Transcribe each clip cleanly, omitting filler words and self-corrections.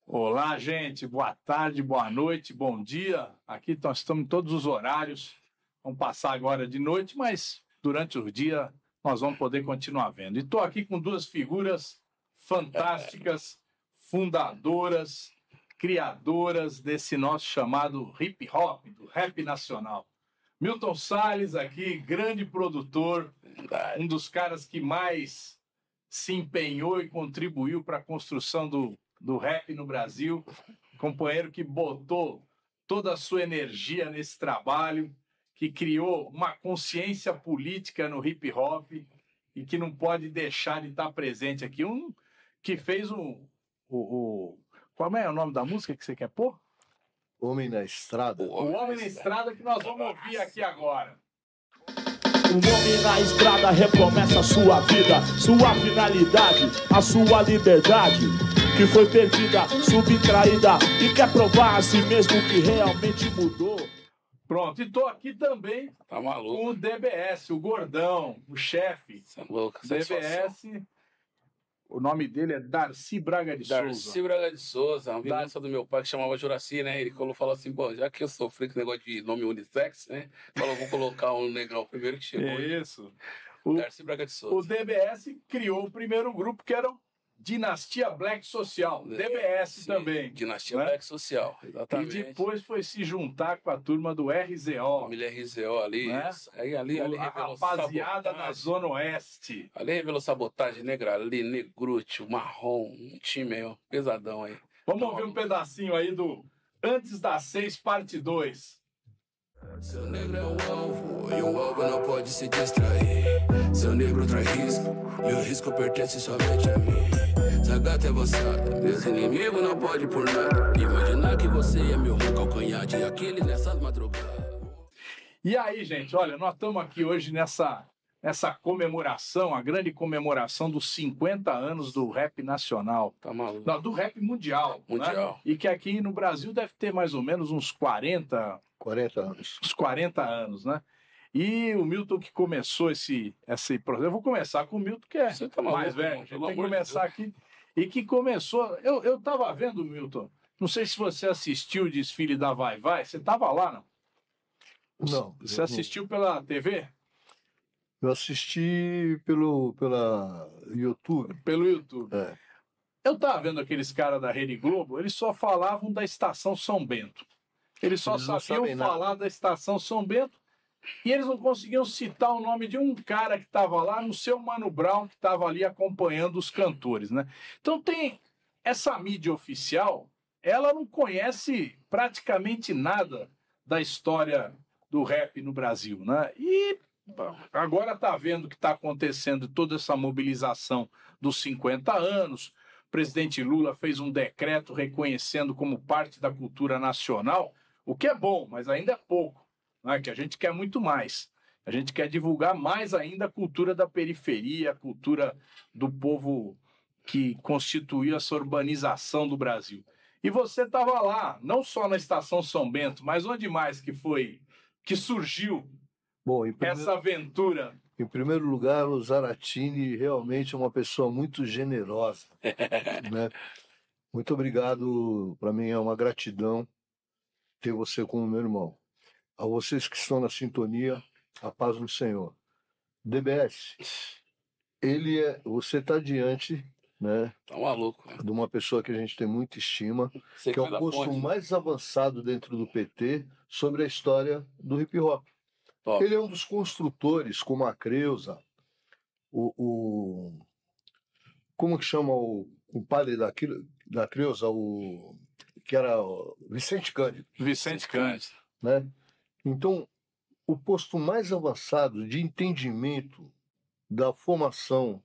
Olá, gente. Boa tarde, boa noite, bom dia. Aqui nós estamos em todos os horários. Vamos passar agora de noite, mas durante o dia nós vamos poder continuar vendo. E estou aqui com duas figuras fantásticas, fundadoras, criadoras desse nosso chamado hip hop, do rap nacional. Milton Salles aqui, grande produtor, um dos caras que mais se empenhou e contribuiu para a construção do rap no Brasil, companheiro que botou toda a sua energia nesse trabalho, que criou uma consciência política no hip hop e que não pode deixar de estar presente aqui. Um que fez qual é o nome da música que você quer pôr? Homem na Estrada. O Homem na Estrada, que nós vamos ouvir aqui agora. O homem na estrada recomeça a sua vida, sua finalidade, a sua liberdade, que foi perdida, subtraída e quer provar a si mesmo que realmente mudou. Pronto, e tô aqui também Tá maluco. com o DBS, o gordão, o chefe. Você é louco. DBS, o nome dele é Darcy Braga de Darcy Souza. Braga de Souza, uma vingança do meu pai que chamava Juraci, né? Ele falou assim, bom, já que eu sofri com esse negócio de nome unissex, né? Falou, vou colocar um negrão primeiro que chegou. Isso. Darcy Braga de O Souza. DBS criou o primeiro grupo, que era o Dinastia Black Social. DBS Sim, também. Dinastia né? Black Social, E exatamente. depois foi se juntar com a turma do RZO. Família RZO ali. Né? Aí ali a revelou rapaziada sabotagem. da Zona Oeste. Ali revelou sabotagem, negra ali, negrute, o marrom, um time aí, ó, pesadão aí. Vamos ouvir um pedacinho aí do Antes das 6, parte 2. Seu negro é um alvo, e o alvo não pode se distrair. Seu negro traz risco, e o risco pertence somente a mim. Essa gata é avançada, meus inimigos não podem por nada. Imaginar que você é meu calcanhar de Aquiles nessas madrugadas. E aí, gente, olha, nós estamos aqui hoje nessa comemoração, a grande comemoração dos 50 anos do rap nacional. Tá maluco. Não, do rap mundial. Mundial. Né? E que aqui no Brasil deve ter mais ou menos uns 40 anos. uns 40 anos, né? E o Milton que começou esse projeto. Eu vou começar com o Milton, que é Você tá maluco, mais velho. A irmão, gente pelo tem que amor de começar aqui. E que começou. Eu estava vendo, Milton. Não sei se você assistiu o desfile da Vai Vai. Você estava lá, não? Não. Você assistiu pela TV? Eu assisti pela YouTube. Pelo YouTube. É. Eu estava vendo aqueles caras da Rede Globo, eles só falavam da Estação São Bento. Eles só Eles não sabiam sabem nada. falar da Estação São Bento e eles não conseguiam citar o nome de um cara que estava lá, no seu Mano Brown, que estava ali acompanhando os cantores, né? Então tem essa mídia oficial, ela não conhece praticamente nada da história do rap no Brasil, né? E agora está vendo que está acontecendo toda essa mobilização dos 50 anos. O presidente Lula fez um decreto reconhecendo como parte da cultura nacional, o que é bom, mas ainda é pouco, né? Que a gente quer muito mais. A gente quer divulgar mais ainda a cultura da periferia, a cultura do povo que constituiu essa urbanização do Brasil. E você estava lá, não só na Estação São Bento, mas onde mais que surgiu Bom, essa aventura? em primeiro lugar, o Zaratini realmente é uma pessoa muito generosa. Né? Muito obrigado, para mim é uma gratidão ter você como meu irmão. A vocês que estão na sintonia, a paz do Senhor. DBS, você está diante, né, Tá maluco, né? de uma pessoa que a gente tem muita estima, Você que é foi o da posto ponte. mais avançado dentro do PT sobre a história do hip hop. Top. Ele é um dos construtores, como a Creuza, como que chama o padre da Creuza, que era o Vicente Cândido, Vicente Cândido. né? Então, o posto mais avançado de entendimento da formação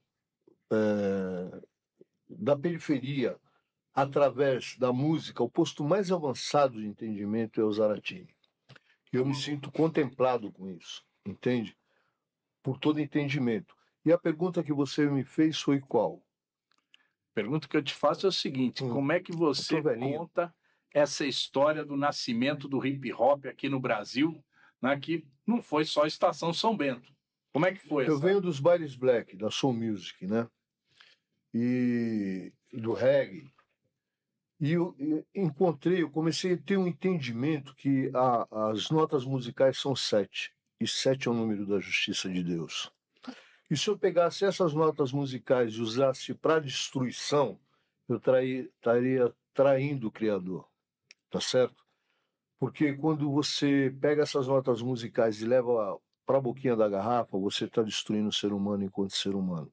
da periferia através da música, o posto mais avançado de entendimento é o Zaratini. E eu me sinto contemplado com isso, entende? Por todo entendimento. E a pergunta que você me fez foi qual? A pergunta que eu te faço é o seguinte: como é que você Eu tô velhinho. conta essa história do nascimento do hip hop aqui no Brasil, né, que não foi só a Estação São Bento? Como é que foi? Eu venho dos bailes black, da soul music, né? E do reggae. E eu comecei a ter um entendimento que as notas musicais são 7, e 7 é o número da justiça de Deus. E se eu pegasse essas notas musicais e usasse para destruição, eu estaria traindo o Criador, tá certo? Porque quando você pega essas notas musicais e leva para a boquinha da garrafa, você está destruindo o ser humano enquanto ser humano.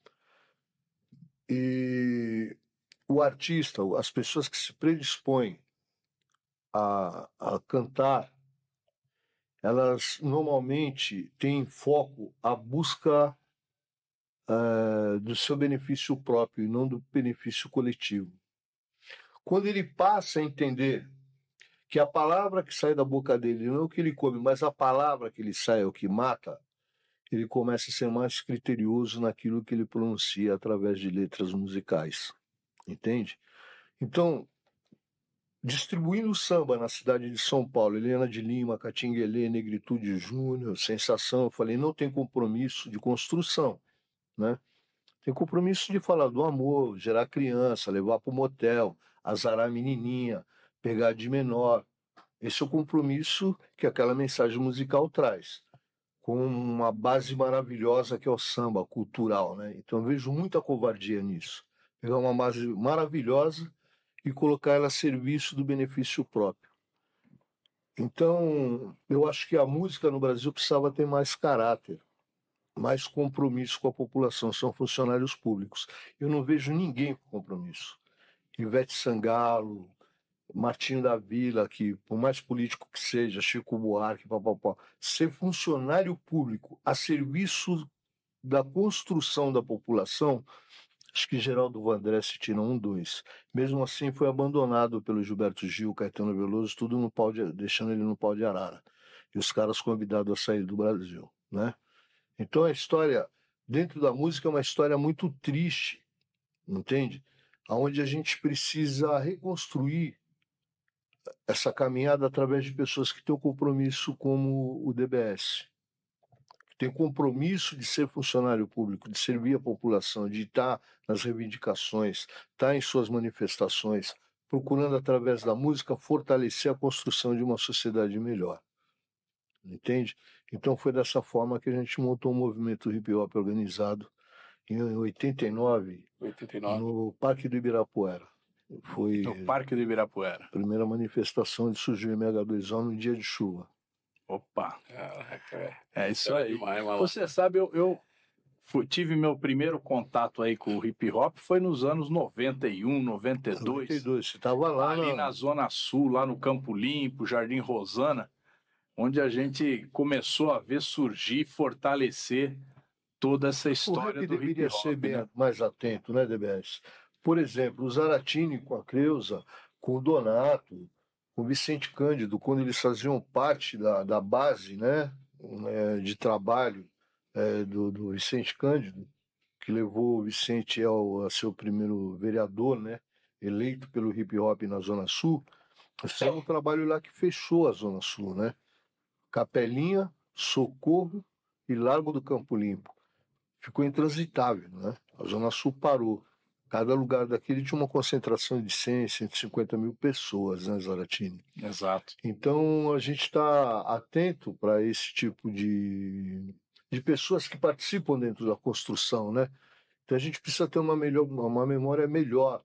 E o artista, as pessoas que se predispõem a cantar, elas normalmente têm em foco a busca do seu benefício próprio e não do benefício coletivo. Quando ele passa a entender que a palavra que sai da boca dele não é o que ele come, mas a palavra que ele sai é o que mata, ele começa a ser mais criterioso naquilo que ele pronuncia através de letras musicais. Entende? Então, distribuindo o samba na cidade de São Paulo, Helena de Lima, Catinguelê, Negritude Júnior, Sensação, eu falei, não tem compromisso de construção, né? Tem compromisso de falar do amor, gerar criança, levar para o motel, azarar a menininha, pegar de menor. Esse é o compromisso que aquela mensagem musical traz, com uma base maravilhosa que é o samba cultural, né? Então eu vejo muita covardia nisso. Pegar uma base maravilhosa e colocar ela a serviço do benefício próprio. Então, eu acho que a música no Brasil precisava ter mais caráter, mais compromisso com a população. São funcionários públicos. Eu não vejo ninguém com compromisso. Ivete Sangalo, Martinho da Vila, que por mais político que seja, Chico Buarque, papapá, ser funcionário público a serviço da construção da população, acho que Geraldo Vandré se tira 1, 2. Mesmo assim foi abandonado pelo Gilberto Gil, Caetano Veloso, tudo no pau deixando ele no pau de arara. E os caras convidados a sair do Brasil, né? Então a história dentro da música é uma história muito triste, entende? Onde a gente precisa reconstruir essa caminhada através de pessoas que têm um compromisso como o DBS. Tem compromisso de ser funcionário público, de servir a população, de estar nas reivindicações, estar em suas manifestações, procurando através da música fortalecer a construção de uma sociedade melhor. Entende? Então foi dessa forma que a gente montou um movimento hip hop organizado em 89, no Parque do Ibirapuera. Foi No Parque do Ibirapuera. a primeira manifestação onde surgiu o MH2O no dia de chuva. Opa! Caraca, É isso aí. demais, mano. Você sabe, eu tive meu primeiro contato aí com o hip hop foi nos anos 91, 92. 92, você estava lá Ali na Zona Sul, lá no Campo Limpo, Jardim Rosana, onde a gente começou a ver surgir, fortalecer toda essa história do hip deveria hop. ser bem Né? mais atento, né, DBS? Por exemplo, o Zaratini com a Creuza, com o Donato, com o Vicente Cândido, quando eles faziam parte da base, né, de trabalho do Vicente Cândido, que levou o Vicente a ser o primeiro vereador, né, eleito pelo hip hop na Zona Sul. Foi um trabalho lá que fechou a Zona Sul, né? Capelinha, Socorro e Largo do Campo Limpo. Ficou intransitável, né? A Zona Sul parou. Cada lugar daquele tinha uma concentração de 100, 150 mil pessoas, né, Zaratini? Exato. Então, a gente está atento para esse tipo de pessoas que participam dentro da construção, né? Então, a gente precisa ter uma memória melhor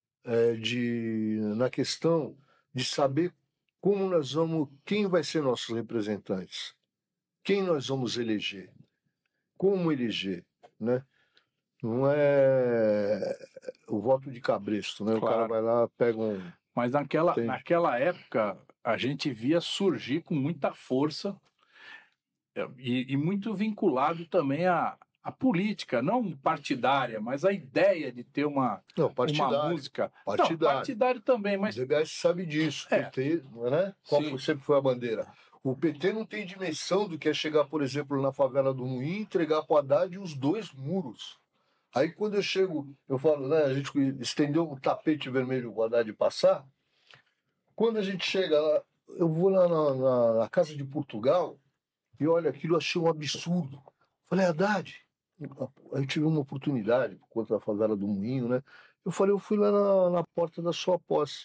na questão de saber como nós quem vai ser nossos representantes, quem nós vamos eleger, como eleger, né? Não é o voto de cabresto, né? Claro. O cara vai lá, pega um... Mas naquela época, a gente via surgir com muita força e muito vinculado também à política, não partidária, mas a ideia de ter uma música... Partidário também, mas... O DBS sabe disso, PT, né? Qual sempre foi a bandeira? O PT não tem dimensão do que é chegar, por exemplo, na favela do Moinho e entregar para o Haddad os 2 muros. Aí quando eu chego, eu falo, né, a gente estendeu um tapete vermelho para o Haddad passar. Quando a gente chega lá, eu vou lá na Casa de Portugal e olha aquilo, eu achei um absurdo. Falei, Haddad, aí tive uma oportunidade, por conta da favela do Moinho, né, Eu falei, eu fui lá na porta da sua posse.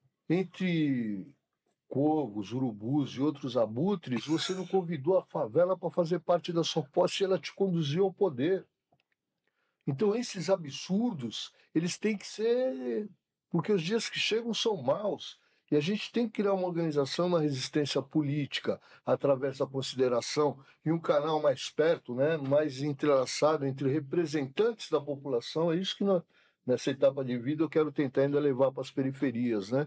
Entre corvos, urubus e outros abutres, você não convidou a favela para fazer parte da sua posse e ela te conduziu ao poder. Então esses absurdos, eles têm que ser... Porque os dias que chegam são maus. E a gente tem que criar uma organização, uma resistência política, através da consideração, e um canal mais perto, né, mais entrelaçado entre representantes da população. É isso que nessa etapa de vida eu quero tentar ainda levar para as periferias, né?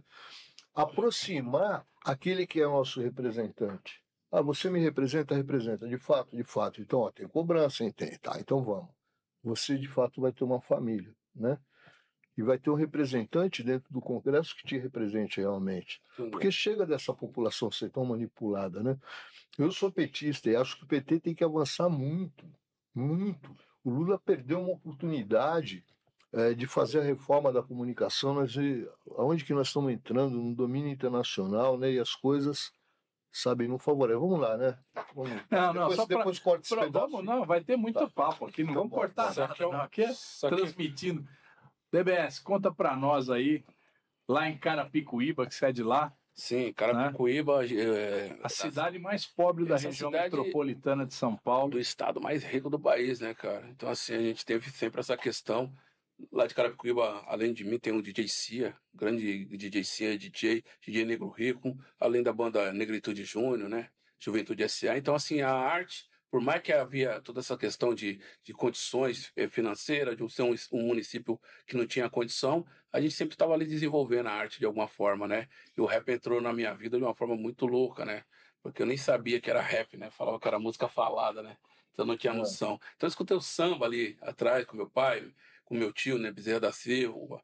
Aproximar aquele que é nosso representante. Ah, você me representa? Representa. De fato, de fato. Então, ó, tem cobrança, hein? Tem. Tá, então vamos. Você, de fato, vai ter uma família, né? E vai ter um representante dentro do Congresso que te represente realmente. Porque chega dessa população ser tão manipulada, né? Eu sou petista e acho que o PT tem que avançar muito, muito. O Lula perdeu uma oportunidade de fazer a reforma da comunicação, mas aonde que nós estamos entrando? No domínio internacional, né? E as coisas, sabe, não favorecem. Vamos lá, né? Vamos. Não, só depois corta esse pedaço. Vamos, não, vai ter muito papo aqui, não Então vamos cortar Só nada, que eu- não. Aqui é só que- transmitindo. DBS, conta pra nós aí, lá em Carapicuíba, que você é de lá, Sim, Carapicuíba, a cidade mais pobre da Essa região cidade- metropolitana de São Paulo. do estado mais rico do país, né, cara? Então, assim, a gente teve sempre essa questão. Lá de Carapicuíba, além de mim, tem o DJ Cia, grande DJ Cia, DJ Negro Rico, além da banda Negritude Júnior, né? Juventude S.A. Então, assim, a arte, por mais que havia toda essa questão de condições financeiras, de ser um município que não tinha condição, a gente sempre estava ali desenvolvendo a arte de alguma forma, né? E o rap entrou na minha vida de uma forma muito louca, né? Porque eu nem sabia que era rap, né? Falava que era música falada, né? Então eu não tinha noção. Então eu escutei o samba ali atrás com meu pai, com meu tio, né? Bezerra da Silva,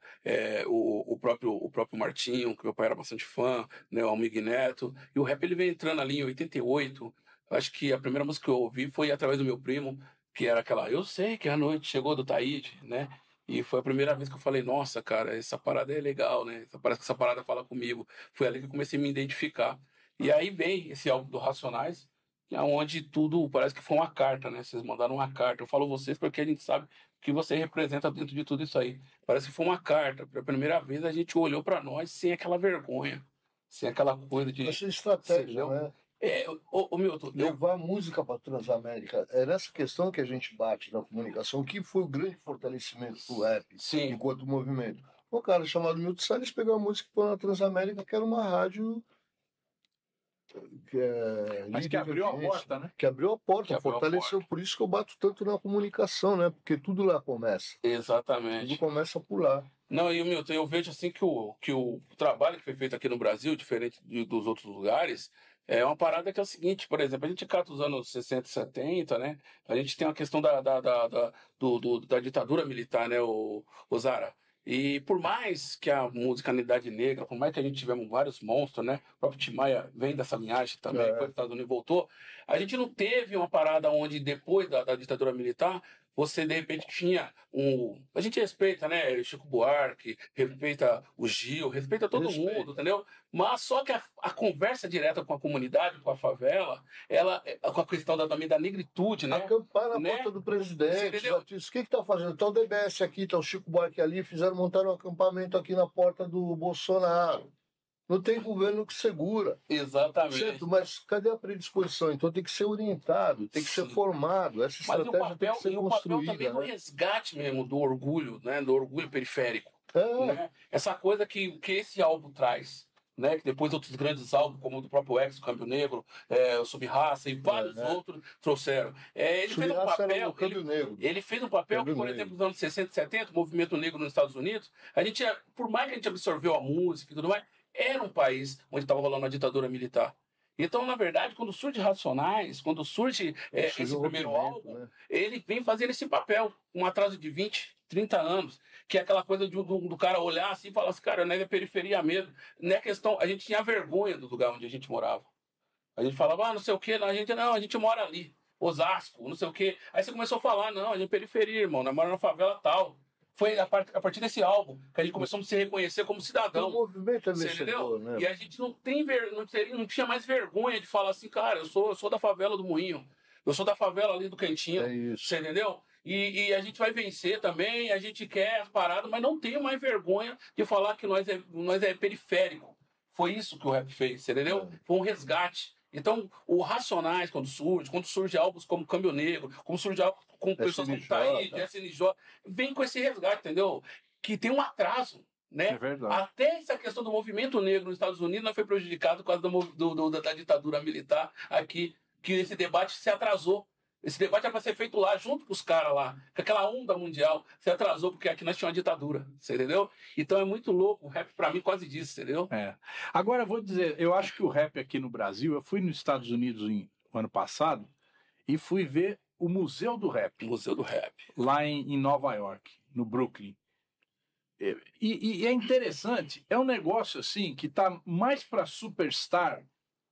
o próprio Martinho, que meu pai era bastante fã, né? O Almig Neto. E o rap ele veio entrando ali em 88. Eu acho que a primeira música que eu ouvi foi através do meu primo, que era aquela Eu Sei Que a Noite Chegou do Taíde, né? E foi a primeira vez que eu falei, nossa, cara, essa parada é legal, né? Parece que essa parada fala comigo. Foi ali que eu comecei a me identificar. E aí vem esse álbum do Racionais, que é onde tudo parece que foi uma carta, né? Vocês mandaram uma carta. Eu falo vocês porque a gente sabe que você representa dentro de tudo isso aí. Parece que foi uma carta. Pela primeira vez a gente olhou para nós sem aquela vergonha, sem aquela coisa de... Essa estratégia, Entendeu? né? Ô Milton, Levar a música para a Transamérica. É nessa questão que a gente bate na comunicação. O que foi o grande fortalecimento do rap sim, enquanto movimento? Um cara chamado Milton Salles pegou a música e pôs na Transamérica, que era uma rádio que é Mas que líder de abriu a audiência, porta, né? que abriu a porta, Que abriu a fortaleceu. Por isso que eu bato tanto na comunicação, né? Porque tudo lá começa. exatamente. Tudo começa por lá. Não, e Milton, eu vejo assim que o trabalho que foi feito aqui no Brasil, diferente dos outros lugares, é uma parada que é o seguinte, por exemplo, a gente cata os anos 60 e 70, né? A gente tem a questão da ditadura militar, né, o Zara? E por mais que a musicalidade negra, por mais que a gente tivemos vários monstros, né? O próprio Tim Maia vem dessa linhagem também, foi para os Estados Unidos e voltou. A gente não teve uma parada onde depois da ditadura militar você de repente tinha a gente respeita, né? Chico Buarque, respeita o Gil, respeita todo Respeito. mundo, entendeu? Mas só que a conversa direta com a comunidade, com a favela, ela, com a questão também da negritude, né? Acampar na Né? porta do Você presidente, entendeu? os artistas. O que está fazendo? Está o DBS aqui, está o Chico Buarque ali, montaram um acampamento aqui na porta do Bolsonaro. Não tem governo que segura. Exatamente. Certo, mas cadê a predisposição? Então tem que ser orientado, tem que ser formado. Essa Mas estratégia tem que ser o papel construída. também do Né? resgate mesmo do orgulho, né? Do orgulho periférico. É, Né? Essa coisa que esse álbum traz, né? Que depois outros grandes álbuns, como o do próprio Ex, o Câmbio Negro, o Sub-Raça e vários né? outros trouxeram. Ele fez um Sub-Raça era papel. no Câmbio Negro. Ele fez um papel que, Câmbio por Negro. exemplo, nos anos 60 e 70, o movimento negro nos Estados Unidos, a gente, por mais que a gente absorveu a música e tudo mais, era um país onde estava rolando a ditadura militar. Então, na verdade, quando surge Racionais, quando surge esse Surge o primeiro rompimento, álbum, né? ele vem fazendo esse papel, um atraso de 20, 30 anos, que é aquela coisa do cara olhar assim e falar assim, cara, não é da periferia mesmo. Não é questão, a gente tinha vergonha do lugar onde a gente morava. A gente falava, não sei o quê, a gente mora ali, Osasco, não sei o quê. Aí você começou a falar, não, a gente é periferia, irmão, nós moramos na favela tal. Foi a partir desse álbum que a gente começou a se reconhecer como Então, cidadão. o movimento é Você entendeu? mexedor, né? E a gente não tinha mais vergonha de falar assim, cara, eu sou da favela do Moinho, eu sou da favela ali do Cantinho. É isso. Você entendeu? e a gente vai vencer também, a gente quer as paradas, mas não tenho mais vergonha de falar que nós é periférico. Foi isso que o rap fez, entendeu? Foi um resgate. Então, o Racionais, quando surge álbuns como Câmbio Negro, como surge álbuns com pessoas como Taíde, SNJ, vem com esse resgate, entendeu? Que tem um atraso, né? É verdade. Até essa questão do movimento negro nos Estados Unidos não foi prejudicado por causa da ditadura militar aqui, que esse debate se atrasou. Esse debate era para ser feito lá, junto com os caras lá, com aquela onda mundial. Se atrasou porque aqui nós tínhamos uma ditadura, você entendeu? Então é muito louco. O rap, para mim, quase disso, entendeu? Agora, eu vou dizer, eu acho que o rap aqui no Brasil, eu fui nos Estados Unidos no ano passado e fui ver o Museu do Rap. Museu do Rap. Lá em Nova York, no Brooklyn. E é interessante, é um negócio assim que tá mais para superstar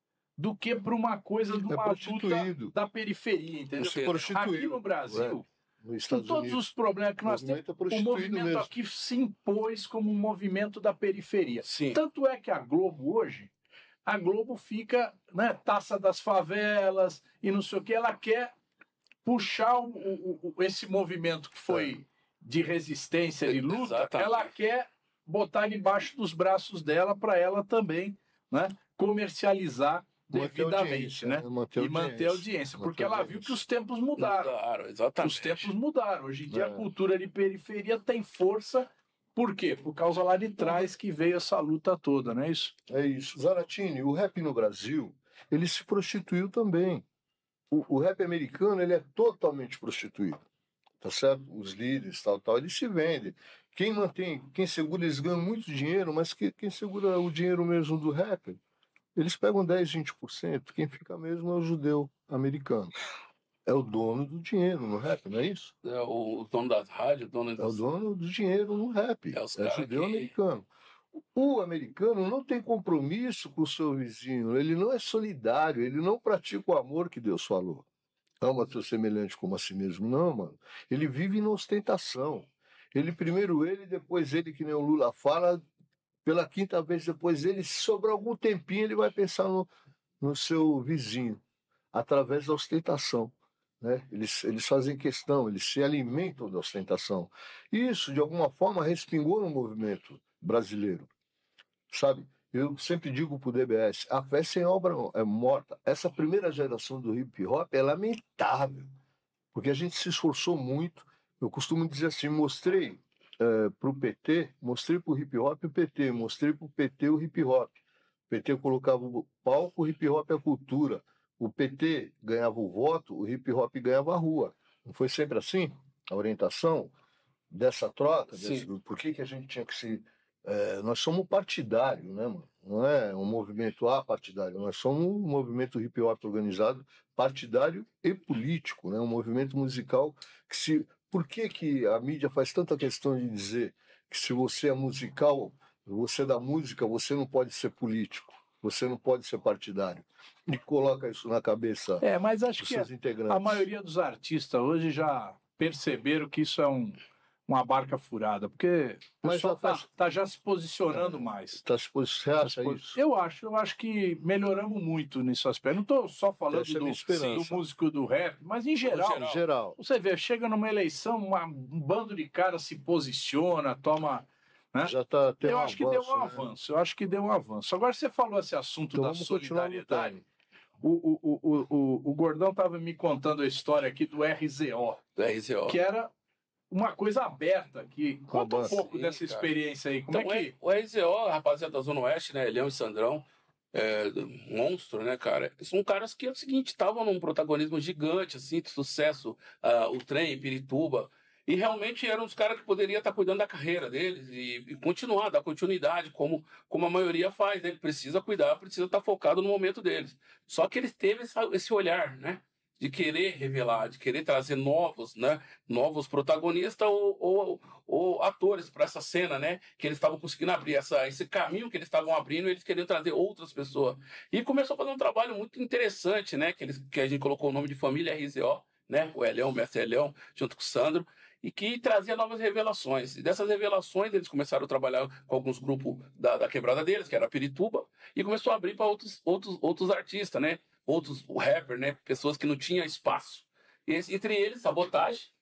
do que para uma coisa de uma luta da periferia, entendeu? Aqui no Brasil, com todos os problemas que nós temos, o movimento aqui se impôs como um movimento da periferia. Sim. Tanto é que a Globo hoje, a Globo fica, né, taça das favelas e não sei o que, ela quer puxar esse movimento que foi de resistência, de luta, Exatamente. Ela quer botar debaixo dos braços dela para ela também, né, comercializar devidamente, né? Manter a audiência, porque ela viu que os tempos mudaram. Exatamente. Os tempos mudaram. Hoje em dia a cultura de periferia tem força. Por quê? Por causa lá de trás que veio essa luta toda, não é isso? É isso. Zaratini, o rap no Brasil, ele se prostituiu também. O rap americano, ele é totalmente prostituído. Tá certo? Os líderes, tal, eles se vendem. Quem segura, eles ganham muito dinheiro, mas quem segura o dinheiro mesmo do rap, eles pegam 10, 20%. Quem fica mesmo é o judeu americano. É o dono do dinheiro no rap, não é isso? É o dono das rádios, É o dono do dinheiro no rap. É os É caras judeu que- americano. O americano não tem compromisso com o seu vizinho, ele não é solidário, ele não pratica o amor que Deus falou. Ama seu semelhante como a si mesmo. Não, mano. Ele vive na ostentação. Primeiro ele, depois ele, que nem o Lula fala, pela quinta vez depois ele, se sobrar algum tempinho, ele vai pensar no seu vizinho, através da ostentação. Né? Eles fazem questão, eles se alimentam da ostentação. E isso, de alguma forma, respingou no movimento brasileiro. Sabe? Eu sempre digo para o DBS, a fé sem obra é morta. Essa primeira geração do hip hop é lamentável, porque a gente se esforçou muito. Eu costumo dizer assim, mostrei para o PT, mostrei para o hip hop o PT, mostrei para o PT o hip hop. O PT colocava o palco, o hip hop é a cultura. O PT ganhava o voto, o hip hop ganhava a rua. Não foi sempre assim? A orientação dessa troca? Por que a gente tinha que se... nós somos partidário, né, mano? Não é um movimento partidário. Nós somos um movimento hip hop organizado, partidário e político, né? Um movimento musical que se... Por que a mídia faz tanta questão de dizer que se você é musical, você é da música, você não pode ser político, você não pode ser partidário? E coloca isso na cabeça mas acho dos que seus integrantes. a maioria dos artistas hoje já perceberam que isso é uma barca furada, porque o pessoal tá já se posicionando mais. Você acha isso? Eu acho que melhoramos muito nesse aspecto. Não estou só falando do músico do rap, mas em geral. Você vê, chega numa eleição, um bando de caras se posiciona, toma... Né? Já tá tendo eu acho que deu um avanço. Eu acho que deu um avanço. Agora você falou esse assunto então da solidariedade. O Gordão estava me contando a história aqui do RZO. Que era uma coisa aberta. Conta um pouco dessa experiência aí. Como então, é que... O RZO, rapaziada da Zona Oeste, né? Leão e Sandrão, monstro, né, cara? São caras que é o seguinte, estavam num protagonismo gigante, assim, de sucesso. O Trem, Pirituba. E realmente eram os caras que poderiam estar cuidando da carreira deles e continuar, dar continuidade, como a maioria faz, né? Precisa cuidar, precisa estar focado no momento deles. Só que eles teve esse olhar, né? De querer revelar, de querer trazer novos protagonistas ou atores para essa cena, né? Que eles estavam conseguindo abrir esse caminho que eles estavam abrindo, eles queriam trazer outras pessoas. E começou a fazer um trabalho muito interessante, né? Que a gente colocou o nome de Família RZO, né? O Elião, o mestre Elião, junto com o Sandro, e que trazia novas revelações. E dessas revelações eles começaram a trabalhar com alguns grupos da quebrada deles, que era a Pirituba, e começou a abrir para outros artistas, né? Outros rapper, né? Pessoas que não tinham espaço. E entre eles, Sabotagem,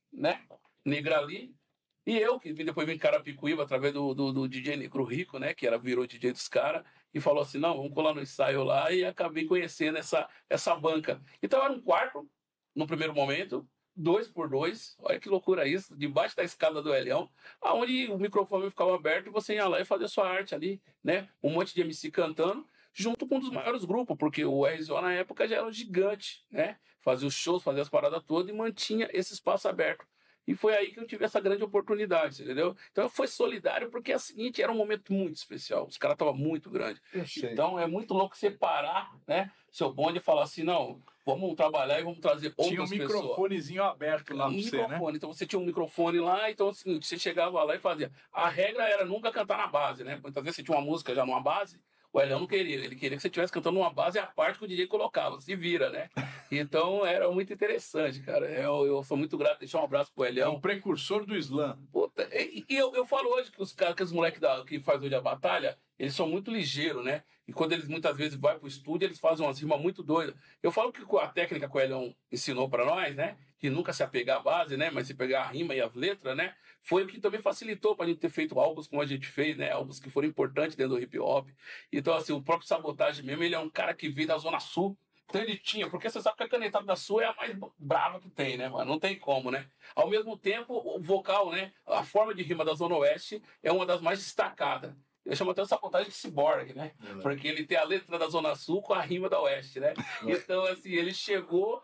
né? Negrali. E eu, que depois vim em Carapicuíba, através do DJ Negro Rico, né? Que virou DJ dos caras, e falou assim, não, vamos colar no ensaio lá, e acabei conhecendo essa banca. Então era um quarto, no primeiro momento, 2x2, olha que loucura isso, debaixo da escada do Elião, onde o microfone ficava aberto e você ia lá e fazia sua arte ali, né? Um monte de MC cantando, junto com um dos maiores grupos, porque o RZO na época já era um gigante, né? Fazia os shows, fazia as paradas todas e mantinha esse espaço aberto. E foi aí que eu tive essa grande oportunidade, entendeu? Então foi solidário porque é o seguinte, era um momento muito especial. Os caras estavam muito grandes. Então é muito louco você parar, né? Seu bonde e falar assim, não, vamos trabalhar e vamos trazer outras pessoas. Tinha um microfonezinho aberto lá pra você, né? Então você tinha um microfone lá, então é o seguinte, você chegava lá e fazia. A regra era nunca cantar na base, né? Muitas vezes você tinha uma música já numa base, o Elião não queria, ele queria que você estivesse cantando uma base à parte que o DJ colocava, se vira, né? Então era muito interessante, cara. Eu sou muito grato, deixar um abraço pro Elião. É um precursor do slam. Puta, e eu falo hoje que os moleques que fazem hoje a batalha, eles são muito ligeiros, né? E quando eles muitas vezes vão pro estúdio, eles fazem umas rimas muito doidas. Eu falo que a técnica que o Elião ensinou pra nós, né? Que nunca se apegar à base, né? Mas se pegar a rima e as letras, né? Foi o que também facilitou pra gente ter feito álbuns como a gente fez, né? Álbuns que foram importantes dentro do hip hop. Então, assim, o próprio Sabotagem mesmo, ele é um cara que veio da Zona Sul. Então ele tinha, porque você sabe que a canetada da Sul é a mais brava que tem, né, mano? Não tem como, né? Ao mesmo tempo, o vocal, né? A forma de rima da Zona Oeste é uma das mais destacadas. Eu chamo até o Sabotagem de ciborgue, né? Porque ele tem a letra da Zona Sul com a rima da Oeste, né? Então, assim, ele chegou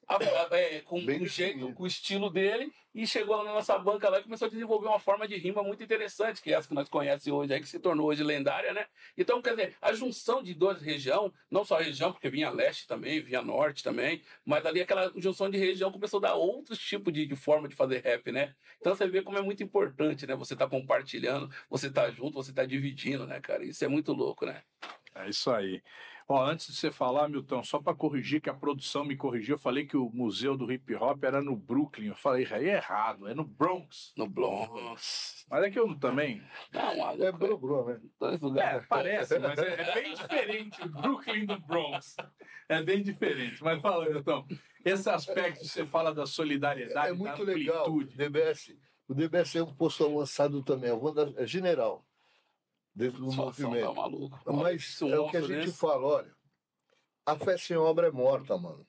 com um jeito, com o estilo dele, e chegou lá na nossa banca lá e começou a desenvolver uma forma de rima muito interessante, que é essa que nós conhecemos hoje, aí, que se tornou hoje lendária, né? Então, quer dizer, a junção de duas regiões, não só a região, porque vinha leste também, vinha norte também, mas ali aquela junção de região começou a dar outros tipos de forma de fazer rap, né? Então você vê como é muito importante, né? Você tá compartilhando, você tá junto, você tá dividindo, né, cara? Isso é muito louco, né? É isso aí. Ó, antes de você falar, Milton, só para corrigir, que a produção me corrigiu, eu falei que o Museu do Hip Hop era no Brooklyn. Eu falei, aí é errado, é no Bronx. No Bronx. Mas é que eu também... Não, É Bro, né? Parece, mas é bem diferente. O Brooklyn do Bronx. É bem diferente. Mas fala, Milton, esse aspecto que você fala da solidariedade, É muito da legal. amplitude. O DBS é um posto avançado também, é general, dentro do movimento. Tá maluco. Mas é o que a gente fala, olha, a fé sem obra é morta, mano.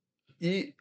E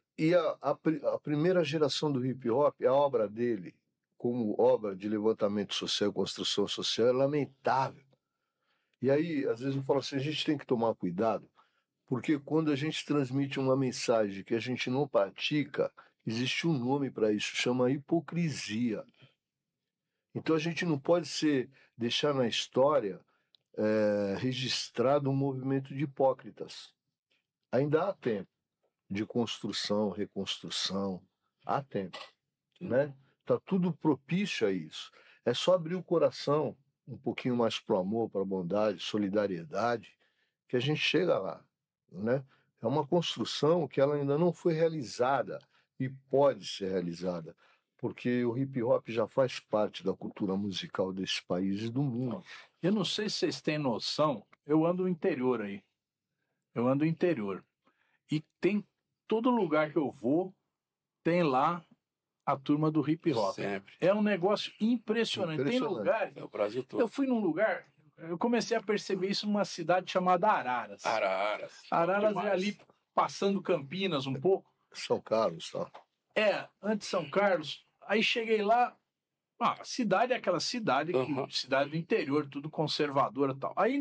a primeira geração do hip hop, a obra dele, como obra de levantamento social e construção social, é lamentável. E aí, às vezes eu falo assim, a gente tem que tomar cuidado, porque quando a gente transmite uma mensagem que a gente não pratica, existe um nome para isso, chama hipocrisia. Então a gente não pode deixar na história registrado um movimento de hipócritas. Ainda há tempo de construção, reconstrução, há tempo, né? Tá tudo propício a isso. É só abrir o coração um pouquinho mais para o amor, para a bondade, solidariedade, que a gente chega lá, né? É uma construção que ela ainda não foi realizada e pode ser realizada, porque o hip hop já faz parte da cultura musical desses países do mundo. Eu não sei se vocês têm noção, eu ando no interior aí. Eu ando no interior. E tem todo lugar que eu vou, tem lá a turma do hip hop. Sempre. É um negócio impressionante. Tem lugares. É o Brasil todo. Eu fui num lugar, eu comecei a perceber isso numa cidade chamada Araras. Araras é ali passando Campinas um pouco. São Carlos, tá? Antes de São Carlos. Aí cheguei lá, a cidade é aquela cidade, cidade do interior, tudo conservadora e tal. Aí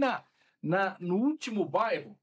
no último bairro,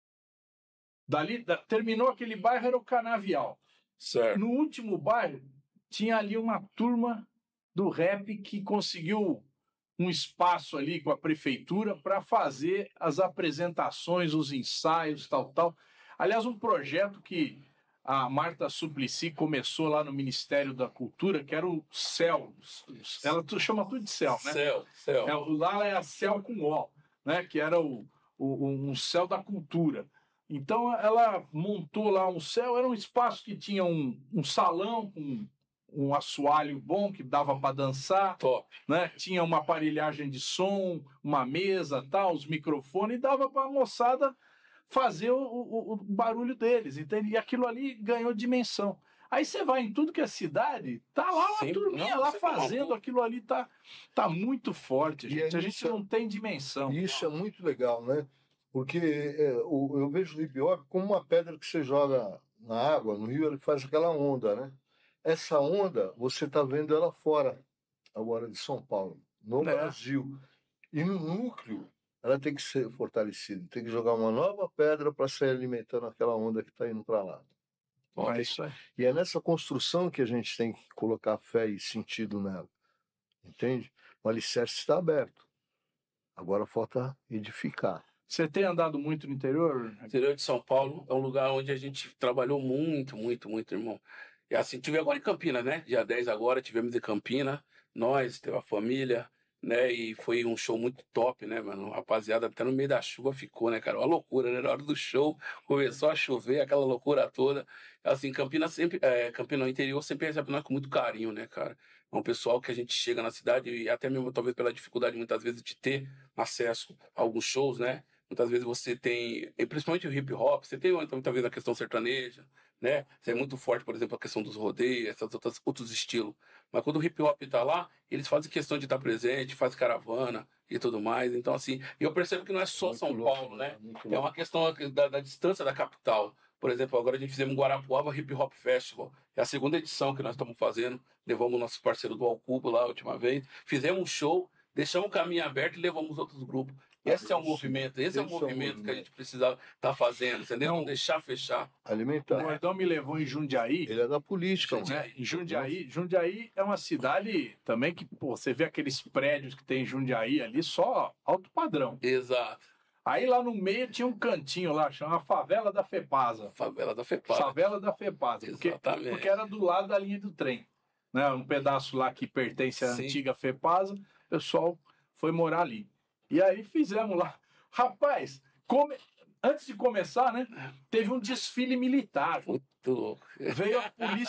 terminou aquele bairro, era o Canavial. Certo. No último bairro, tinha ali uma turma do rap que conseguiu um espaço ali com a prefeitura para fazer as apresentações, os ensaios, tal. Aliás, um projeto que a Marta Suplicy começou lá no Ministério da Cultura, que era o CEL. Ela chama tudo de CEL, né? CEL. Lá é a CEL com O, né? Que era um CEL da cultura. Então, ela montou lá um CEL, era um espaço que tinha um salão com um assoalho bom, que dava para dançar. Top. Né? Tinha uma aparelhagem de som, uma mesa, tal, os microfones, e dava para a moçada fazer o barulho deles. Então, e aquilo ali ganhou dimensão. Aí você vai em tudo que é cidade, tá lá uma Sempre, turminha não, lá sempre fazendo maluco. aquilo ali, tá muito forte, E gente. A aí gente isso- não tem dimensão. E isso é muito legal, né? Porque eu vejo o hip hop como uma pedra que você joga na água, no rio, ele faz aquela onda, né? Essa onda, você está vendo ela fora, agora de São Paulo, no É. Brasil. E no núcleo, ela tem que ser fortalecida, tem que jogar uma nova pedra para sair alimentando aquela onda que está indo para lá. É isso aí. E é nessa construção que a gente tem que colocar fé e sentido nela. Entende? O alicerce está aberto. Agora falta edificar. Você tem andado muito no interior? O interior de São Paulo é um lugar onde a gente trabalhou muito, muito, muito, irmão. E assim, tive agora em Campinas, né? Dia 10 agora, tivemos em Campinas. Nós, teve a família, né? E foi um show muito top, né, mano? Rapaziada, até no meio da chuva ficou, né, cara? Uma loucura, né? Na hora do show, começou a chover, aquela loucura toda. Assim, Campinas sempre, Campinas, no interior, sempre recebe nós com muito carinho, né, cara? É um pessoal que a gente chega na cidade, e até mesmo talvez pela dificuldade, muitas vezes, de ter acesso a alguns shows, né? Muitas vezes você tem, e principalmente o hip hop, você tem muitas vezes a questão sertaneja, né? Você é muito forte, por exemplo, a questão dos rodeios, outros estilos. Mas quando o hip hop tá lá, eles fazem questão de estar presente, faz caravana e tudo mais. Então, assim, eu percebo que não é só Muito São louco, Paulo, né? muito É louco. uma questão da distância da capital. Por exemplo, agora a gente fizemos Guarapuava Hip Hop Festival. É a segunda edição que nós estamos fazendo. Levamos o nosso parceiro do Alcubo lá a última vez. Fizemos um show, deixamos o caminho aberto e levamos outros grupos. Esse é o movimento, esse é o movimento que a gente precisa estar fazendo, entendeu? Não deixar fechar. O Alimentar. Gordão me levou em Jundiaí. Ele é da política, mano. Né? Em Jundiaí é uma cidade também que, pô, você vê aqueles prédios que tem em Jundiaí ali, só alto padrão. Exato. Aí lá no meio tinha um cantinho lá, chama Favela da Fepasa. Favela da FEPAR. Favela da Fepasa. Exatamente. Porque era do lado da linha do trem. Né? Um pedaço lá que pertence à Sim. antiga Fepasa, o pessoal foi morar ali. E aí fizemos lá. Rapaz, antes de começar, né? Teve um desfile militar. Muito louco. Veio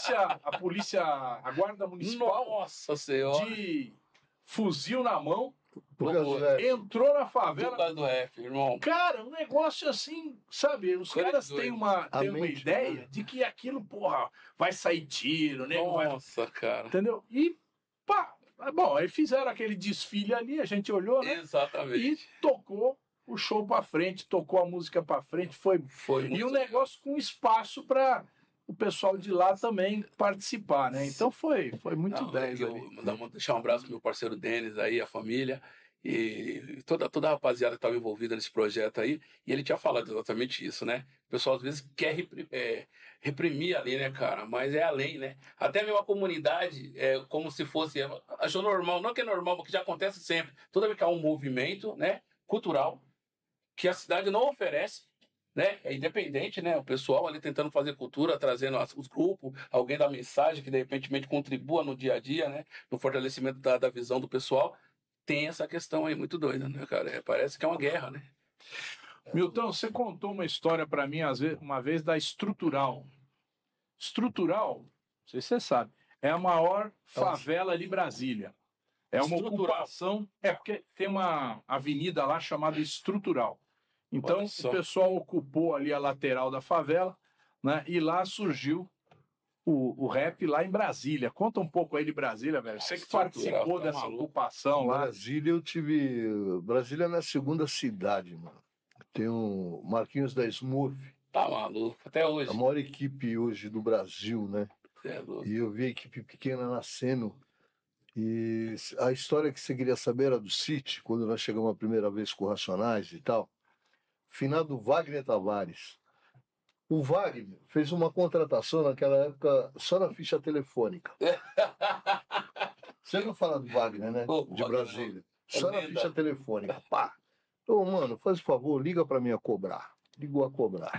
a guarda municipal Nossa Senhora. de fuzil na mão, Por causa da- entrou na Do favela. lado do F, irmão. Cara, um negócio assim, sabe? Os Coisa caras de têm doido. uma A mente, ideia de que aquilo, porra, vai sair tiro, né? Vai, Nossa, cara. entendeu? E pá, bom, aí fizeram aquele desfile ali, a gente olhou, né? E Exatamente. tocou o show pra frente, tocou a música pra frente, foi. Foi E muito um negócio com espaço para o pessoal de lá também participar, né? Então foi muito Não, 10 eu ali. deixar um abraço pro meu parceiro Denis aí, a família, e toda a rapaziada que estava envolvida nesse projeto aí, e ele tinha falado exatamente isso, né? O pessoal às vezes quer reprimir ali, né, cara? Mas é além, né? Até mesmo a comunidade, como se fosse, achou normal, não que é normal, porque já acontece sempre. Toda vez que há um movimento, né, cultural, que a cidade não oferece, né? É independente, né? O pessoal ali tentando fazer cultura, trazendo os grupos, alguém dá mensagem que de repente contribua no dia a dia, né? No fortalecimento da visão do pessoal. Tem essa questão aí muito doida, né, cara? Parece que é uma guerra, né? Milton, você contou uma história para mim uma vez da Estrutural. Estrutural, não sei se você sabe, é a maior favela de Brasília. É uma Estrutural. ocupação, porque tem uma avenida lá chamada Estrutural. Então Olha só. o pessoal ocupou ali a lateral da favela, né? E lá surgiu o rap lá em Brasília. Conta um pouco aí de Brasília, velho. Você que Estrutural, participou tá dessa maluco. ocupação lá. Brasília, eu tive. Brasília é a minha segunda cidade, mano. Tem o Marquinhos da Smurf, Tá maluco. Até hoje. a maior equipe hoje do Brasil, né? Cê é louco. E eu vi a equipe pequena nascendo. E a história que você queria saber era do City, quando nós chegamos a primeira vez com o Racionais e tal. Finado Wagner Tavares. O Wagner fez uma contratação naquela época só na ficha telefônica. Você não fala do Wagner, né? Ô, De Wagner, Brasília. Só na lenda. ficha telefônica. Pá. Ô, mano, faz favor, liga pra mim a cobrar. Ligou a cobrar.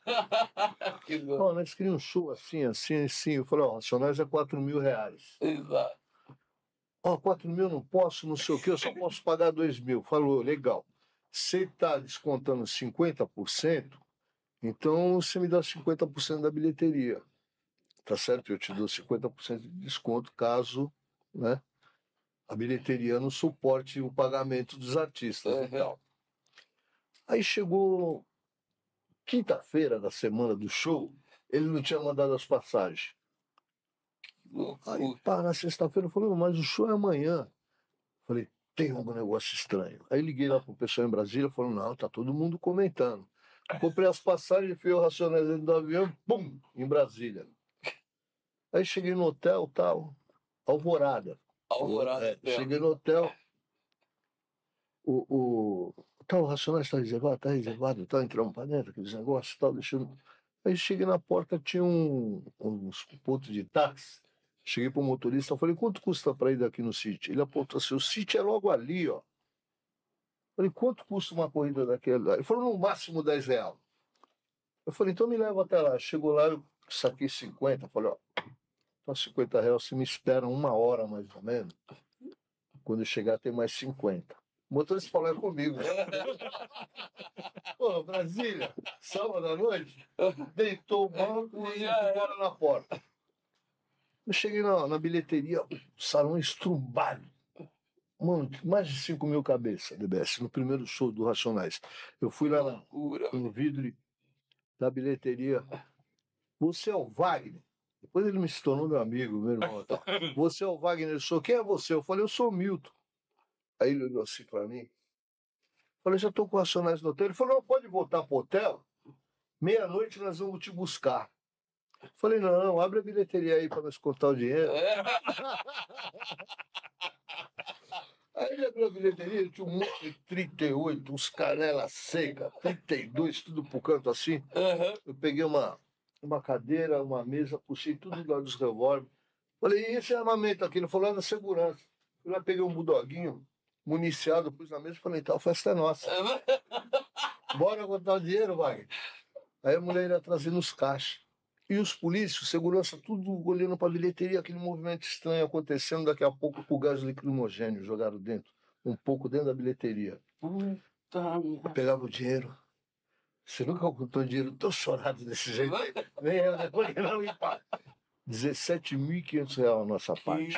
Que louco. Ó, nós queríamos um show assim, assim, assim. Eu falei, ó, Racionais é R$4.000. Exato. Ó, 4.000 não posso, não sei o quê, eu só posso pagar 2.000. Falou, legal. Você está descontando 50%, então você me dá 50% da bilheteria. Tá certo? Eu te dou 50% de desconto caso, né, a bilheteria não suporte o pagamento dos artistas e tal. Aí chegou quinta-feira da semana do show, ele não tinha mandado as passagens. Aí, pá, na sexta-feira, eu falei, mas o show é amanhã. Falei, tem algum negócio estranho. Aí liguei lá pro pessoal em Brasília, falou, não, tá todo mundo comentando. Comprei as passagens, fui o Racionais dentro do avião, pum, em Brasília. Aí cheguei no hotel, tal, Alvorada. Cheguei no hotel, o Racionais tá reservado, tá entrando pra dentro, aqueles negócios, tal, deixando... Aí cheguei na porta, tinha uns pontos de táxi. Cheguei pro motorista, falei, quanto custa para ir daqui no City? Ele apontou assim, o City é logo ali, ó. Falei, quanto custa uma corrida daquela? Ele falou, no máximo R$10. Eu falei, então me leva até lá. Chegou lá, eu saquei 50. Falei, ó, então R$50, você me espera 1 hora mais ou menos. Quando eu chegar, tem mais 50. O motorista falou, é comigo. Pô, Brasília, sábado à noite, deitou o banco e embora na porta. Eu cheguei na bilheteria, o salão estrumbado. Mano, mais de 5 mil cabeças, DBS, no primeiro show do Racionais. Eu fui lá no vidro da bilheteria. Você é o Wagner? Depois ele me se tornou meu amigo, meu irmão. Tá? Você é o Wagner? Eu sou. Quem é você? Eu falei, eu sou o Milton. Aí ele olhou assim pra mim. Falei, já tô com o Racionais no hotel. Ele falou, não, pode voltar pro hotel? Meia-noite nós vamos te buscar. Falei, não, abre a bilheteria aí para nós contar o dinheiro. Aí ele abriu a bilheteria, tinha um monte de 38, uns canela seca, 32, tudo pro canto assim. Eu peguei uma cadeira, uma mesa, puxei tudo lá dos revólveres. Falei, e esse armamento aqui? Ele falou, é da segurança. Eu lá peguei um bulldoguinho, municiado, pus na mesa e falei, então a festa é nossa. Bora contar o dinheiro, vai. Aí a mulher ia trazendo os caixas. E os polícios, segurança, tudo olhando para a bilheteria, aquele movimento estranho acontecendo. Daqui a pouco, o gás lacrimogêneo jogaram dentro, um pouco dentro da bilheteria. Eu pegava o dinheiro. Você nunca contou dinheiro tão chorado desse jeito? Nem eu, né? Porque não me paga. R$17.500 a nossa parte.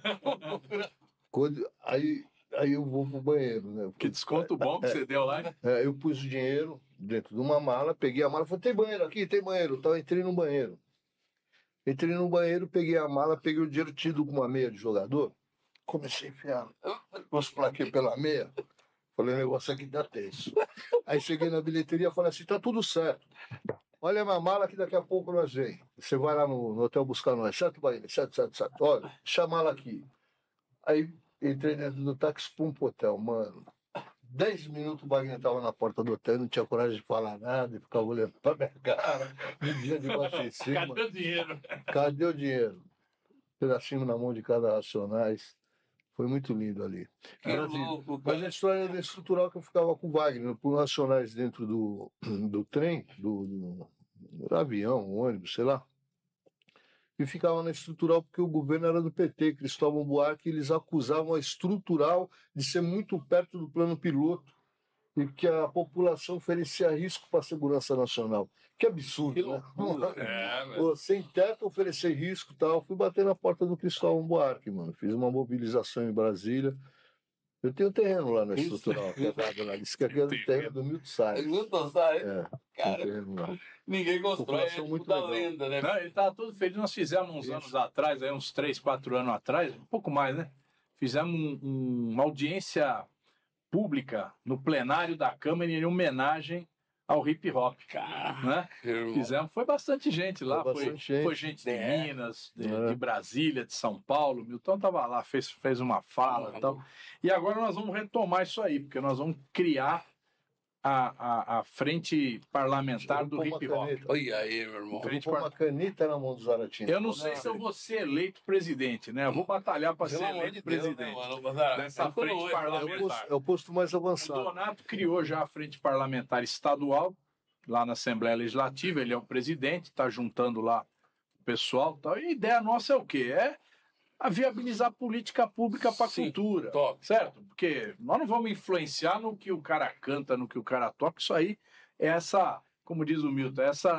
Aí eu vou pro banheiro, né? Que desconto bom que você deu lá, né? Eu pus o dinheiro dentro de uma mala, peguei a mala, falei, tem banheiro aqui? Tem banheiro. Então entrei no banheiro. Entrei no banheiro, peguei a mala, peguei o dinheiro tido com uma meia de jogador, comecei a enfiar os plaquês pela meia. Falei, o negócio aqui tá tenso. Aí cheguei na bilheteria e falei assim, tá tudo certo. Olha a minha mala que daqui a pouco nós vem. Você vai lá no hotel buscar nós, certo, Bahia? Certo. Olha, deixa a mala aqui. Aí entrei dentro do táxi para um hotel, mano. 10 minutos o Wagner estava na porta do hotel, não tinha coragem de falar nada, e ficava olhando para minha cara, media de baixo em cima. Cadê o dinheiro? Cadê o dinheiro? Pedacinho na mão de cada Racionais. Foi muito lindo ali. Mas a história era estrutural que eu ficava com o Wagner, por Racionais dentro do trem, do avião, ônibus, sei lá. E ficava na estrutural porque o governo era do PT, Cristóvão Buarque, e eles acusavam a estrutural de ser muito perto do plano piloto e que a população oferecia risco para a segurança nacional. Que absurdo, Que né? loucura, Sem teto, oferecer risco e tal. Fui bater na porta do Cristóvão Buarque, mano. Fiz uma mobilização em Brasília. Eu tenho terreno lá na estrutural, quebrado lá. Disse que aqui é do terreno do Milton Salles. Milton Salles? Tem terreno lá. Ninguém constrói, é muito da legal. lenda, né? Não, ele estava todo feliz. Nós fizemos uns anos atrás, aí uns 3, 4 anos atrás, um pouco mais, né? Fizemos uma audiência pública no plenário da Câmara em homenagem ao hip hop. Né? Fizemos, foi bastante gente lá, foi gente de Minas, de Brasília, de São Paulo. O Milton estava lá, fez uma fala e tal. E agora nós vamos retomar isso aí, porque nós vamos criar a frente parlamentar do hip hop. Olha aí, meu irmão. Eu vou pôr uma caneta na mão do Zaratini. Eu não sei se eu vou ser eleito presidente, né? Eu vou batalhar para ser eleito presidente dessa frente parlamentar. É o posto mais O avançado. Donato criou já a frente parlamentar estadual, lá na Assembleia Legislativa, ele é o presidente, está juntando lá o pessoal. Tal. E a ideia nossa é o quê? É a viabilizar política pública para a cultura. Top. Certo? Porque nós não vamos influenciar no que o cara canta, no que o cara toca. Isso aí é essa, como diz o Milton,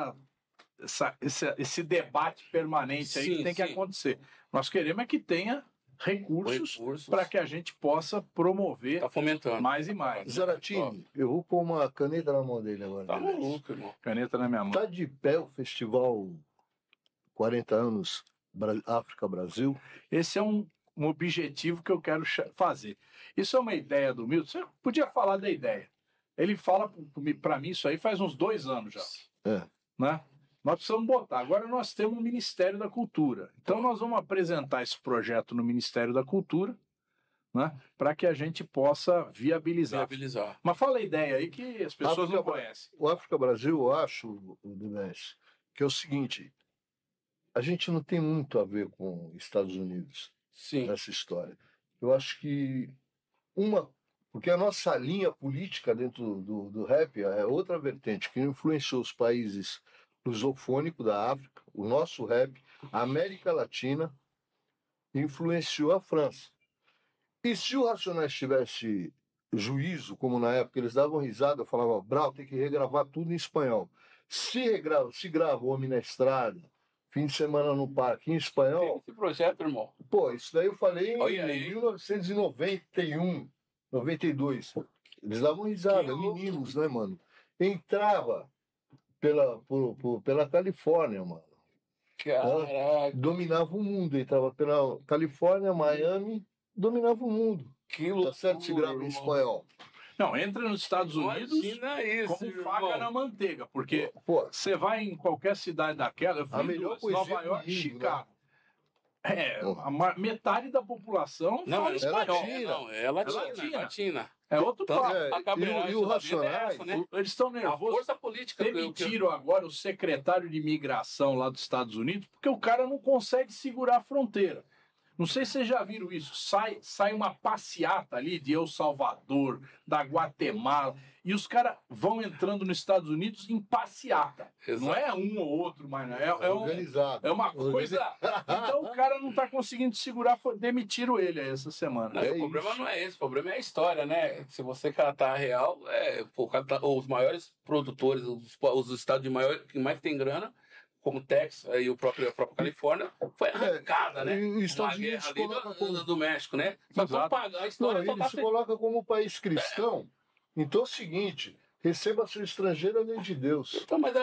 esse debate permanente aí que tem que acontecer. Nós queremos é que tenha recursos para que a gente possa promover mais e mais. Zaratini, eu vou pôr uma caneta na mão dele agora. Tá maluco, irmão. Caneta na minha mão. Tá de pé o festival 40 anos África-Brasil? Esse é um objetivo que eu quero fazer. Isso é uma ideia do Milton. Você podia falar da ideia. Ele fala para mim isso aí faz uns 2 anos já. Né? Nós precisamos botar. Agora nós temos o Ministério da Cultura. Então nós vamos apresentar esse projeto no Ministério da Cultura, né, para que a gente possa viabilizar. Mas fala a ideia aí que as pessoas não conhecem. O África-Brasil, eu acho, Dinécio, que é o seguinte, a gente não tem muito a ver com Estados Unidos nessa história. Eu acho que porque a nossa linha política dentro do rap é outra vertente, que influenciou os países lusofônicos da África, o nosso rap, a América Latina, influenciou a França. E se o Racionais tivesse juízo, como na época eles davam risada, eu falava, Brau, tem que regravar tudo em espanhol. Se grava o Homem na Estrada, fim de semana no parque, em espanhol... Tem esse projeto, irmão? Pô, isso daí eu falei em 1991, 92. Eles davam risada, meninos, né, mano? Entrava pela Califórnia, mano. Caraca. Dominava o mundo, entrava pela Califórnia, Miami... dominava o mundo. Que loucura, tá certo? Se grava em espanhol. Não, entra nos Estados Unidos isso, como faca na manteiga, porque Pô, você vai em qualquer cidade daquela, eu fui a melhor poesia Nova York, do mundo, Chicago. Né? Metade da população fala espanhol. É latina. É outro papo. E o Racionais, eles estão A nervosos. força política. Demitiram agora o secretário de imigração lá dos Estados Unidos, porque o cara não consegue segurar a fronteira. Não sei se vocês já viram isso. Sai uma passeata ali de El Salvador, da Guatemala, e os caras vão entrando nos Estados Unidos em passeata. Exato. Não é um ou outro, mas é organizado. É uma coisa. Então o cara não está conseguindo segurar, demitiram ele aí essa semana. Não, o problema não é esse, o problema é a história, né? Se você catar a real, os maiores produtores, os estados que mais tem grana, como Texas e a própria Califórnia, foi arrancada, né? E os Estados Unidos se coloca do México, né? Só vão pagar a história. Ele se coloca como país cristão. Então é o seguinte, receba seu estrangeiro a lei de Deus. Então, mas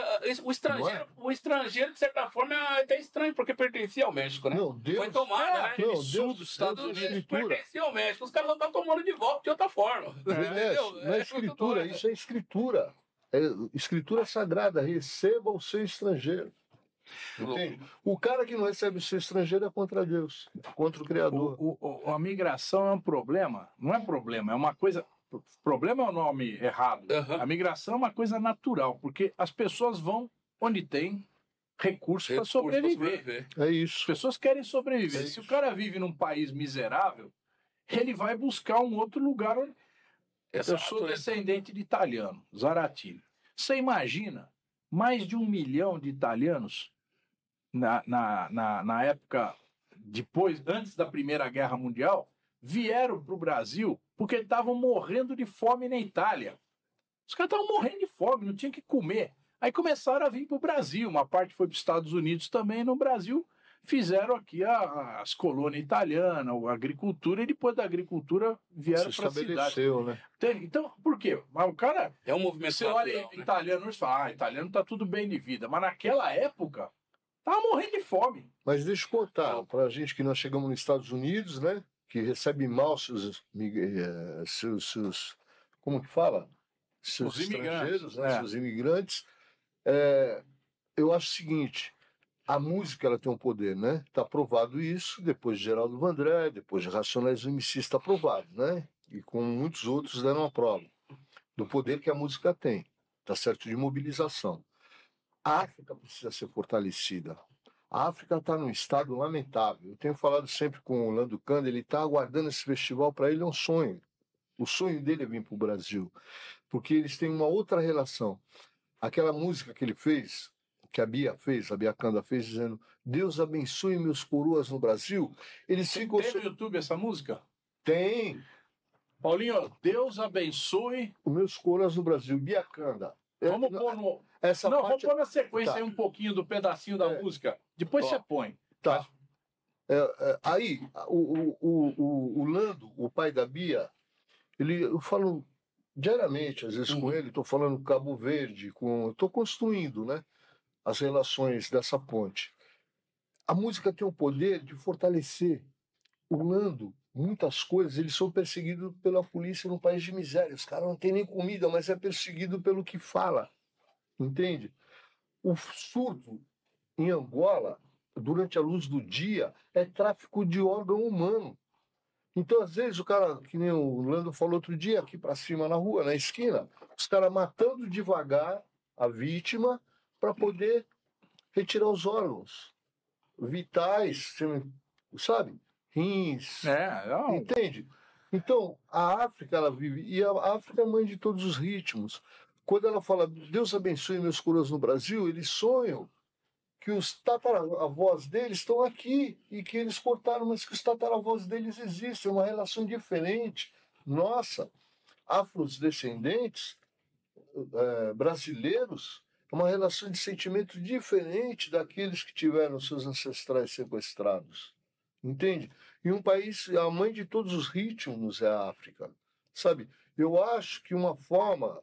o estrangeiro, de certa forma, é até estranho, porque pertencia ao México, né? Não, Deus, foi tomado, né? Não, sul dos Estados Unidos pertencia ao México. Os caras só estão tomando de volta de outra forma. Na escritura, isso é escritura. É escritura sagrada, receba o seu estrangeiro. Entende? O cara que não recebe o seu estrangeiro é contra Deus, contra o Criador. A migração é um problema? Não é problema, é uma coisa... Problema é o nome errado. A migração é uma coisa natural, porque as pessoas vão onde tem recursos para sobreviver. É isso. As pessoas querem sobreviver. Se o cara vive num país miserável, ele vai buscar um outro lugar onde... Eu sou descendente de italiano, Zaratini. Você imagina mais de 1 milhão de italianos na época antes da Primeira Guerra Mundial, vieram para o Brasil porque estavam morrendo de fome na Itália. Os caras estavam morrendo de fome, não tinham que comer. Aí começaram a vir para o Brasil, uma parte foi para os Estados Unidos também, no Brasil fizeram aqui as colônias italianas, a agricultura, e depois da agricultura vieram para a cidade. Né? Então, por quê? Mas o cara... É um movimento você olha italiano e fala, italiano está tudo bem de vida. Mas naquela época, estava morrendo de fome. Mas deixa eu contar para a gente que nós chegamos nos Estados Unidos, né? Que recebe mal seus como que fala? Seus estrangeiros, né? Seus imigrantes. Eu acho o seguinte, a música ela tem um poder, né? Está provado isso, depois de Geraldo Vandré, depois de Racionais MC está provado, né? E com muitos outros deram a prova do poder que a música tem, tá certo? De mobilização. A África precisa ser fortalecida. A África está num estado lamentável. Eu tenho falado sempre com o Lando Kanda, ele está aguardando esse festival, para ele é um sonho. O sonho dele é vir para o Brasil, porque eles têm uma outra relação. Aquela música que ele fez, que a Bia Kanda fez, dizendo Deus abençoe meus coroas no Brasil. Eles ficam... Tem no YouTube essa música? Tem. Paulinho, Deus abençoe... Os meus coroas no Brasil. Bia Kanda. Vamos pôr no... Vamos pôr na sequência aí um pouquinho do pedacinho da música. Depois você põe. Tá. Aí, o Lando, o pai da Bia, eu falo diariamente, às vezes com ele, estou falando Cabo Verde, estou construindo, né, as relações dessa ponte. a música tem o poder de fortalecer. Orlando, muitas coisas, eles são perseguidos pela polícia num país de miséria. Os caras não têm nem comida, mas é perseguido pelo que fala. Entende? O surto em Angola, durante a luz do dia, é tráfico de órgão humano. Então, às vezes, o cara, que nem o Orlando falou outro dia, aqui para cima na rua, na esquina, os caras matando devagar a vítima para poder retirar os órgãos vitais, sabe? Rins, entende? Então, a África, ela vive, e a África é mãe de todos os ritmos. Quando ela fala, Deus abençoe meus coroas no Brasil, eles sonham que os tataravós deles estão aqui e que eles cortaram, mas que os tataravós deles existem, é uma relação diferente. Nossa, afrodescendentes brasileiros, é uma relação de sentimento diferente daqueles que tiveram seus ancestrais sequestrados. Entende? E um país, a mãe de todos os ritmos é a África, sabe? Eu acho que uma forma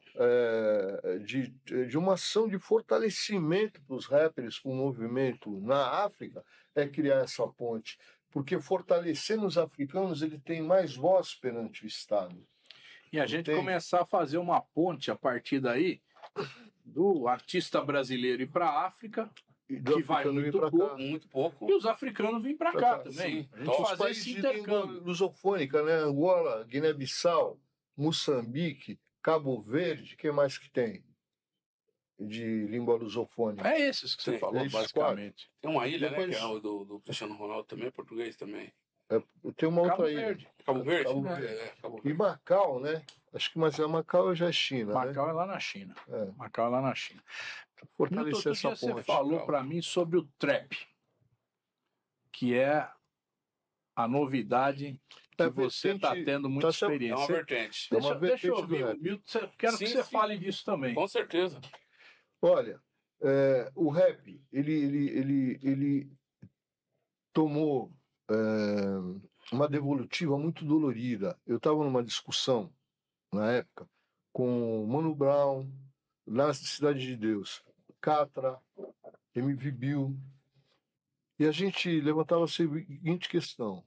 de uma ação de fortalecimento para os rappers com o movimento na África é criar essa ponte, porque fortalecendo os africanos, ele tem mais voz perante o Estado. E a gente começar a fazer uma ponte a partir daí do artista brasileiro ir para a África, que vai muito pouco, e os africanos vêm para cá também. A gente fazer esse intercâmbio. Lusofônica, né? Angola, Guiné-Bissau, Moçambique, Cabo Verde, que mais que tem de língua lusofônica? É esses que você falou, basicamente. Tem uma ilha, depois, né, que é o do Cristiano Ronaldo também, é português também. Tem uma outra ilha. Cabo Verde? Cabo Verde. E Macau, né? Acho que Macau já é China. Macau, né? É lá na China. Macau é lá na China. Fortalecer essa ponte. Você falou para mim sobre o trap, que é a novidade que você está tendo muita experiência. É uma vertente. Deixa eu ouvir o Milton, quero que você fale disso também. Com certeza. Olha, o rap, ele tomou uma devolutiva muito dolorida. Eu estava numa discussão, na época, com Mano Brown, na Cidade de Deus, Catra, MV Bill, e a gente levantava a seguinte questão.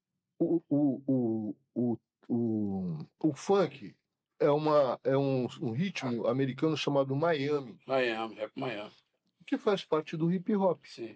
O funk é um ritmo americano chamado Miami. Miami. Que faz parte do hip hop. Sim.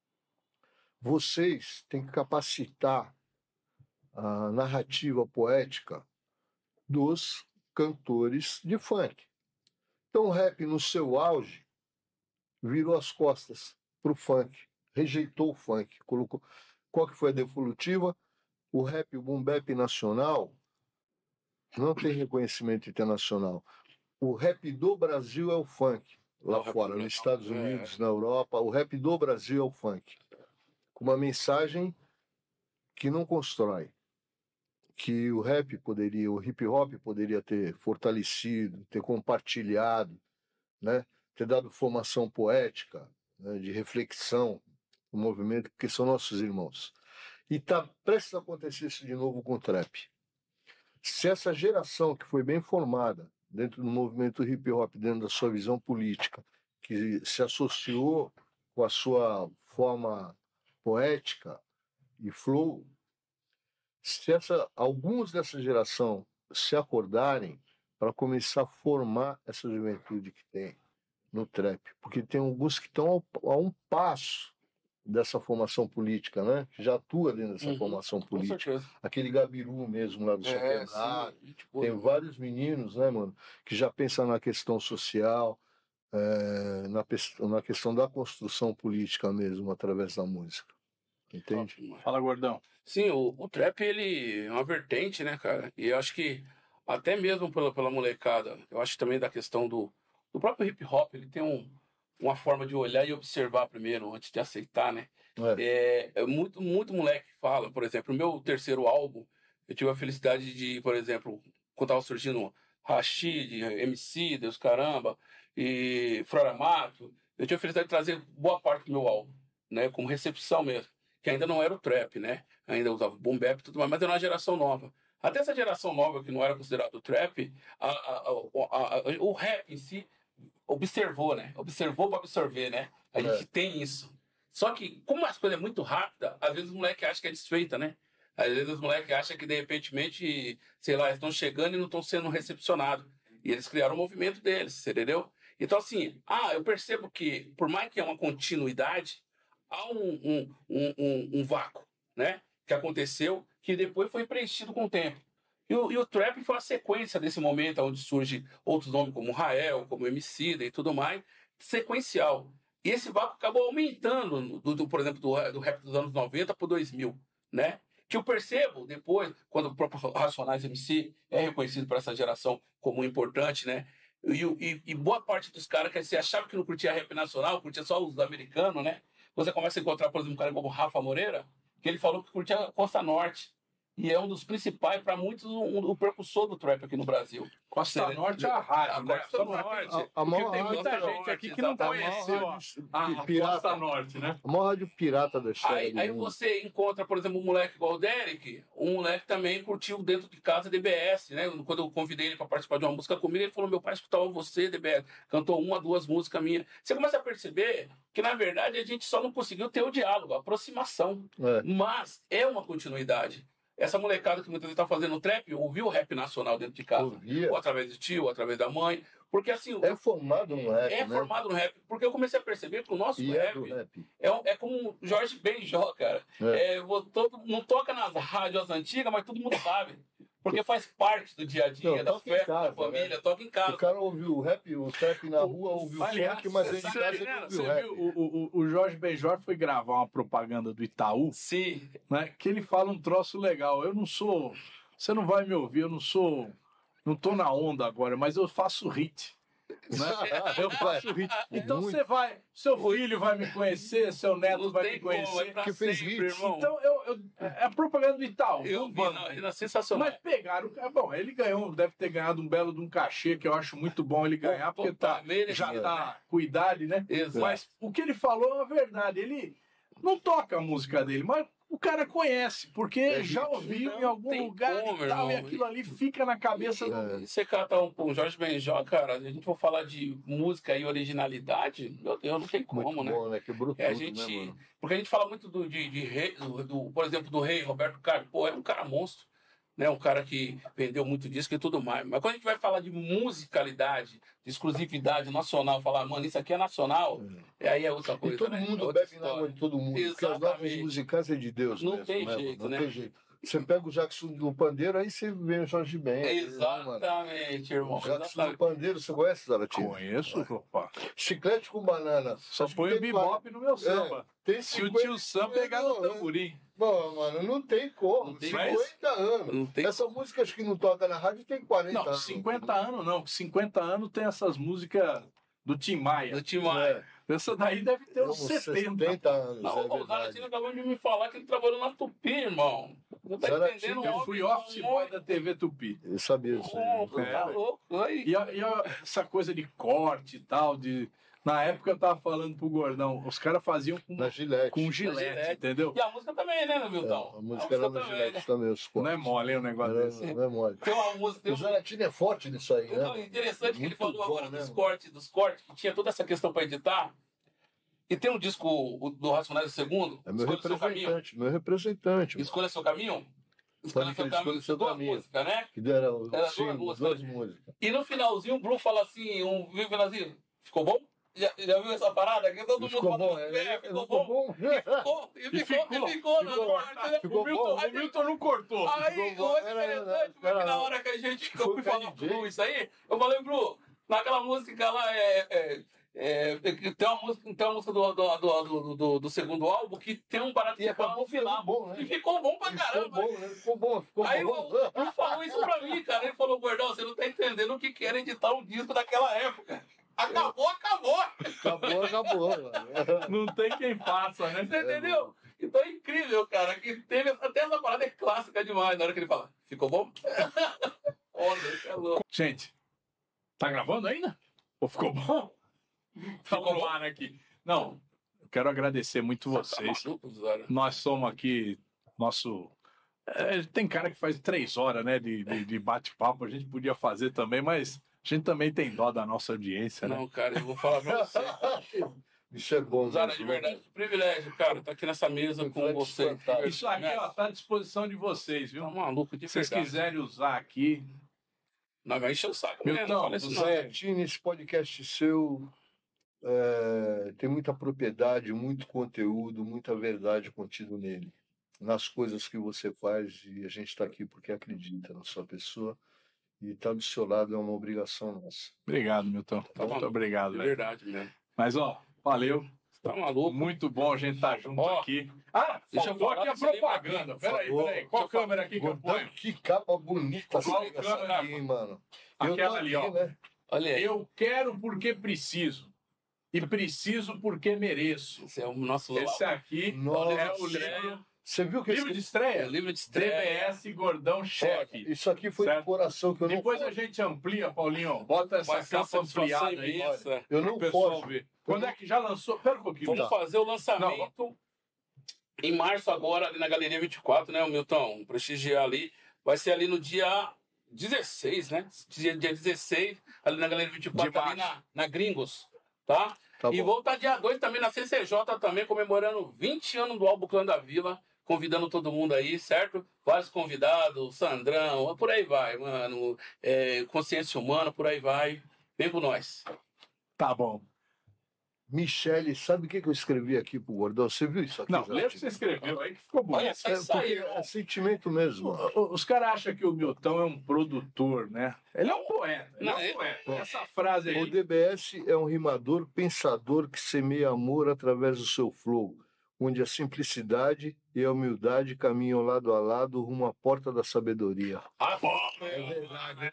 Vocês têm que capacitar a narrativa poética dos cantores de funk. Então o rap, no seu auge, virou as costas para o funk, rejeitou o funk. Colocou... Qual que foi a devolutiva? O rap, o boom bap nacional, não tem reconhecimento internacional. O rap do Brasil é o funk, lá fora, nos Estados Unidos, na Europa. O rap do Brasil é o funk. Com uma mensagem que não constrói. Que o hip hop poderia ter fortalecido, ter compartilhado, né? Ter dado formação poética, né? De reflexão no movimento, porque são nossos irmãos. E está prestes a acontecer isso de novo com o trap. Se essa geração que foi bem formada dentro do movimento hip hop, dentro da sua visão política, que se associou com a sua forma poética e flow, se alguns dessa geração se acordarem para começar a formar essa juventude que tem no trap, porque tem alguns que estão a um passo dessa formação política, né? Que já atua dentro dessa formação política. Aquele Gabiru mesmo lá do Soterrado. Tem vários meninos, né, mano, que já pensam na questão social, na questão da construção política mesmo, através da música. Entende? Fala, gordão. Sim, o trap, ele é uma vertente, né, cara? E eu acho que, até mesmo pela molecada, eu acho também da questão do próprio hip hop, ele tem uma forma de olhar e observar primeiro, antes de aceitar, né? Muito moleque fala, por exemplo, o meu terceiro álbum, eu tive a felicidade de, por exemplo, quando tava surgindo Rashid, MC, Deus Caramba, e Flora Mato, eu tive a felicidade de trazer boa parte do meu álbum, né? Como recepção mesmo. Que ainda não era o trap, né? Ainda usava boom bap e tudo mais, mas era uma geração nova. Até essa geração nova, que não era considerado trap, o rap em si observou, né? Observou para absorver, né? A gente tem isso. Só que, como as coisas é muito rápida, às vezes o moleque acha que é desfeita, né? Às vezes os moleques acham que, de repente, sei lá, estão chegando e não estão sendo recepcionados. E eles criaram o movimento deles, você entendeu? Então, assim, eu percebo que, por mais que é uma continuidade, há um vácuo, né? Que aconteceu, que depois foi preenchido com o tempo. E o trap foi a sequência desse momento, onde surge outros nomes como Rael, como Emicida e tudo mais, sequencial. E esse vácuo acabou aumentando, por exemplo, do rap dos anos 90 para 2000, né? Que eu percebo depois, quando o próprio Racionais MC é reconhecido por essa geração como importante, né? E boa parte dos caras que você achava que não curtia rap nacional, curtia só os americanos, né? Você começa a encontrar, por exemplo, um cara como Rafa Moreira, que ele falou que curtia a Costa Norte. E é um dos principais, para muitos, o precursor do trap aqui no Brasil. Costa Norte é a rádio, né? Costa Norte. Porque tem muita gente aqui que não conheceu a Costa Norte, né? A maior rádio pirata da história. Aí você encontra, por exemplo, um moleque igual o Derek, um moleque também curtiu dentro de casa DBS, né? Quando eu convidei ele para participar de uma música comigo, ele falou: meu pai escutava você, DBS, cantou 1 a 2 músicas minhas. Você começa a perceber que, na verdade, a gente só não conseguiu ter o diálogo, a aproximação. Mas é uma continuidade. Essa molecada que muitas vezes está fazendo trap, ouviu o rap nacional dentro de casa. Ou através do tio, ou através da mãe. Porque assim... É formado no rap, É formado no rap. Porque eu comecei a perceber que o nosso rap é como Jorge Benjó, cara. Não toca nas rádios antigas, mas todo mundo sabe. Porque faz parte do dia a dia, da festa, da família, toca em casa. O cara ouviu o rap, o trap na rua, ouviu o funk, mas dentro de casa ele ouviu o rap. O Jorge Benjor foi gravar uma propaganda do Itaú. Sim. Né, que ele fala um troço legal. Eu não sou... Você não vai me ouvir, eu não sou... Não tô na onda agora, mas eu faço hit. Né? Eu faço hit. Então você vai... Seu filho vai me conhecer, seu neto vai me conhecer. Que fez hit. Então, é a propaganda do Itaú. Eu vi, na sensacional. Mas pegaram... Bom, ele ganhou, deve ter ganhado um belo de um cachê, que eu acho muito bom ele ganhar, porque já tá com idade, né? Exato. Mas o que ele falou é a verdade. Ele não toca a música dele, mas o cara conhece, porque já ouviu em algum lugar e tal, e aquilo ali fica na cabeça do... Você cata um Jorge Benjó, cara, a gente for falar de música e originalidade, meu Deus, não tem como, muito né? Bom, né? Quebrou tudo, né, porque a gente fala muito por exemplo, do rei Roberto Carlos, é um cara monstro, né? Um cara que vendeu muito disco e tudo mais. Mas quando a gente vai falar de musicalidade, de exclusividade nacional, falar, mano, isso aqui é nacional, aí é outra coisa. E todo mundo bebe na água de todo mundo. Exatamente. Porque as notas musicais é de Deus não mesmo. Tem jeito, não né? tem jeito. Você pega o Jackson do Pandeiro, aí você vê o Jorge Ben. Exatamente, irmão. O Jackson do Pandeiro, você conhece, Zaratinho? Conheço, opa. Chiclete com banana. Só põe o bebop no meu samba. Tem Se o tio Sam pegar no tamborim. Bom, mano, não tem como. Não tem 50 anos. Essa música acho que não toca na rádio tem 40 anos. Não, 50 anos não. 50 anos tem essas músicas do Tim Maia. Do Tim Maia. Essa daí deve ter uns 70 anos. O Zaratino acabou de me falar que ele trabalhou na Tupi, irmão. Não tá entendendo? Eu fui office boy da TV Tupi. Eu sabia isso. Tá louco. E essa coisa de corte e tal, na época eu tava falando pro Gordão, os caras faziam com gilete, entendeu? E a música também, né, Milton? A música era no gilete também, os cortes. Não é mole, um negócio desse. Não é mole. Tem uma música... O Zaratino é forte nisso aí, né? Interessante que ele falou agora dos cortes, que tinha toda essa questão pra editar. E tem um disco do Racionais II, é meu representante. Escolha Seu Caminho? Escolha Seu Caminho. Músicas, né? Que era duas músicas. E no finalzinho o Blue fala assim, finalzinho, ficou bom? Já viu essa parada? Que todo mundo ficou falou, ficou bom. E ficou. O Milton não cortou. Aí, o interessante foi que na hora que a gente foi falar pro Blue isso aí, eu falei, Blue, naquela música lá tem uma música do segundo álbum que tem um barato que fala no final. Bom, né? E ficou bom pra caramba. Ficou bom. Aí o Blue falou isso pra mim, cara. Ele falou, Gordão, você não tá entendendo o que era editar um disco daquela época. Acabou. Não tem quem faça, né? Você entendeu? Então é incrível, cara, que teve até essa parada clássica demais na hora que ele fala, ficou bom? Olha, é louco. Gente, tá gravando ainda? Ou ficou bom? Ficou bom aqui. Não, eu quero agradecer muito vocês. Nós somos aqui, tem cara que faz 3 horas, né, de bate-papo, a gente podia fazer também, mas... A gente também tem dó da nossa audiência, né? Não, cara, eu vou falar pra você. Isso é bom. Zara, de verdade, privilégio, cara, tá aqui nessa mesa com Reflexo você. fantástico. Isso aqui, ó, tá à disposição de vocês, viu? Tá maluco de Se vocês verdade. quiserem usar aqui. Nós vai encher o saco, Milton, né? Não fala isso não. Zaratini, esse podcast seu tem muita propriedade, muito conteúdo, muita verdade contido nele, nas coisas que você faz, e a gente está aqui porque acredita na sua pessoa, e estar do seu lado é uma obrigação nossa. Obrigado, Milton. Tá Muito bom. obrigado, De velho. verdade mesmo. Mas, ó, valeu. Tá maluco? Muito bom a gente estar junto Ó, aqui. Ah, deixa eu faltou falar aqui a desse livro propaganda. aqui. Peraí. Qual Deixa eu câmera aqui que eu Gordão, ponho? que capa bonita Qual essa câmera? aqui, hein, mano? Aquela ali, ó. né? Olha aí. Eu quero porque preciso. E preciso porque mereço. Esse é o nosso Esse aqui Nossa. é o livro, Você viu que livro de esse... estreia? livro de estreia. DBS Gordão Chefe. Isso aqui foi Certo. de coração que eu não Depois a foge. gente amplia, Paulinho. Bota essa Vai ser uma capa satisfação ampliada aí. imensa. Eu O não pessoal foge. ver. Quando é que já lançou? Pera um pouquinho. Vamos Tá. fazer o lançamento em março agora, ali na Galeria 24, né, Milton? Prestigiar ali. Vai ser ali no dia 16, né? Dia 16, ali na Galeria 24, De ali na Gringos, tá? Tá E bom. vou estar dia 2 também na CCJ, também comemorando 20 anos do álbum Clã da Vila, convidando todo mundo aí, certo? Vários convidados, Sandrão, por aí vai, mano. Consciência Humana, por aí vai. Vem com nós. Tá bom. Michele, sabe o que eu escrevi aqui pro Gordão? Você viu isso aqui? Não, lê o que Zaratini? você escreveu aí que ficou bom. Olha, sai, sai, Porque irmão. é sentimento mesmo. Os caras acham que o Milton é um produtor, né? Ele é um poeta. Ele Não, é um ele- poeta. Essa frase O aí. DBS é um rimador pensador que semeia amor através do seu flow, onde a simplicidade e a humildade caminham lado a lado rumo à porta da sabedoria. É verdade,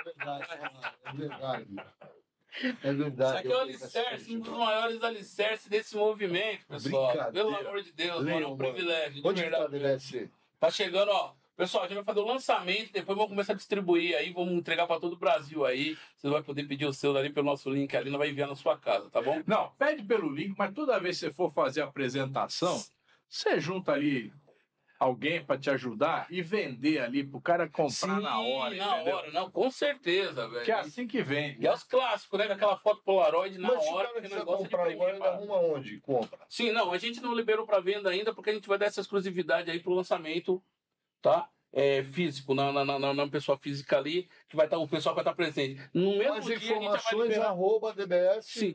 é verdade. É verdade. Isso aqui é o alicerce, um dos maiores alicerces desse movimento, pessoal. Brincadeira. Pelo amor de Deus, Leiam, mano, é um mano. privilégio. De Onde está a verdade. DBS? Tá chegando, ó. Pessoal, a gente vai fazer o lançamento, depois vamos começar a distribuir aí, vamos entregar para todo o Brasil aí. Você vai poder pedir o seu ali pelo nosso link ali, nós vai enviar na sua casa, tá bom? Não, pede pelo link, mas toda vez que você for fazer a apresentação, você junta ali alguém para te ajudar e vender ali pro cara comprar na hora, na entendeu? hora, não, com certeza, velho. Que é assim que vende. E é os clássicos, né? Com aquela foto Polaroid na Mas se o hora, cara que quiser negócio de comprar imprimir, agora, ele arruma onde? Compra. Sim, não, a gente não liberou para venda ainda, porque a gente vai dar essa exclusividade aí pro lançamento, tá? Físico, na pessoa física ali, que vai estar, o pessoal vai estar presente. No mesmo Mais dia a gente já vai informações, liberar. arroba DBS, Sim,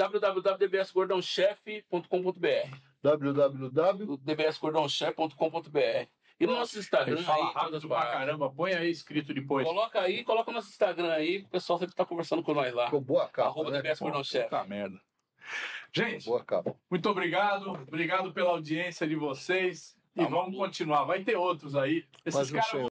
www.dbsgordãochefe.com.br www. dbsgordãochefe.com.br E no nosso Instagram Ele fala aí, todas rápido as pra paradas. caramba, põe aí escrito depois. Coloca aí, coloca o nosso Instagram aí, que o pessoal sempre tá conversando com nós lá. Ficou boa a capa, Arroba né? DBS Gordão Chefe. Puta merda. Gente, Boa capa. muito obrigado. Obrigado pela audiência de vocês. E Tá vamos maluco. continuar. Vai ter outros aí. Esses Mas não caras sei.